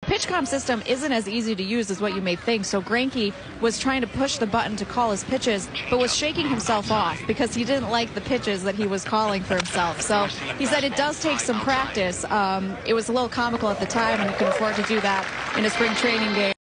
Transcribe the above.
PitchCom system isn't as easy to use as what you may think. So Greinke was trying to push the button to call his pitches, but was shaking himself off because he didn't like the pitches that he was calling for himself. So he said it does take some practice. It was a little comical at the time, and you can afford to do that in a spring training game.